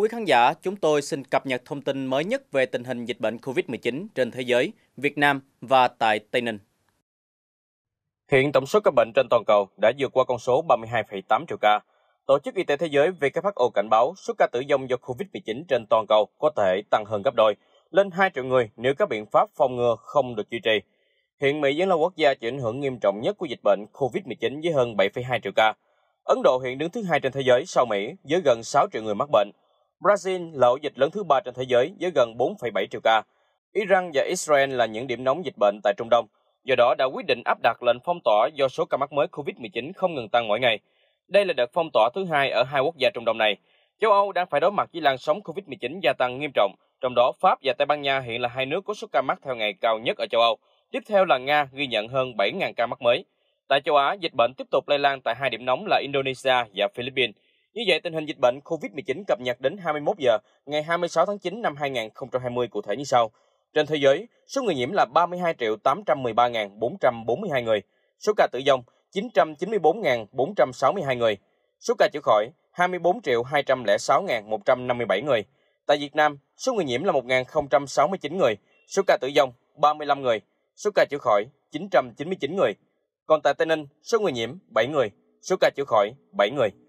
quý khán giả, chúng tôi xin cập nhật thông tin mới nhất về tình hình dịch bệnh COVID-19 trên thế giới, Việt Nam và tại Tây Ninh. Hiện tổng số ca bệnh trên toàn cầu đã vượt qua con số 32,8 triệu ca. Tổ chức Y tế Thế giới WHO cảnh báo số ca tử vong do COVID-19 trên toàn cầu có thể tăng hơn gấp đôi, lên 2 triệu người nếu các biện pháp phòng ngừa không được duy trì. Hiện Mỹ vẫn là quốc gia chịu ảnh hưởng nghiêm trọng nhất của dịch bệnh COVID-19 với hơn 7,2 triệu ca. Ấn Độ hiện đứng thứ hai trên thế giới sau Mỹ với gần 6 triệu người mắc bệnh. Brazil là ổ dịch lớn thứ ba trên thế giới với gần 4,7 triệu ca. Iran và Israel là những điểm nóng dịch bệnh tại Trung Đông, do đó đã quyết định áp đặt lệnh phong tỏa do số ca mắc mới COVID-19 không ngừng tăng mỗi ngày. Đây là đợt phong tỏa thứ hai ở hai quốc gia Trung Đông này. Châu Âu đang phải đối mặt với làn sóng COVID-19 gia tăng nghiêm trọng, trong đó Pháp và Tây Ban Nha hiện là hai nước có số ca mắc theo ngày cao nhất ở châu Âu. Tiếp theo là Nga ghi nhận hơn 7.000 ca mắc mới. Tại châu Á, dịch bệnh tiếp tục lây lan tại hai điểm nóng là Indonesia và Philippines. Như vậy, tình hình dịch bệnh COVID-19 cập nhật đến 21 giờ ngày 26 tháng 9 năm 2020 cụ thể như sau. Trên thế giới, số người nhiễm là 32.813.442 người, số ca tử vong 994.462 người, số ca chữa khỏi 24.206.157 người. Tại Việt Nam, số người nhiễm là 1.069 người, số ca tử vong 35 người, số ca chữa khỏi 999 người. Còn tại Tây Ninh, số người nhiễm 7 người, số ca chữa khỏi 7 người.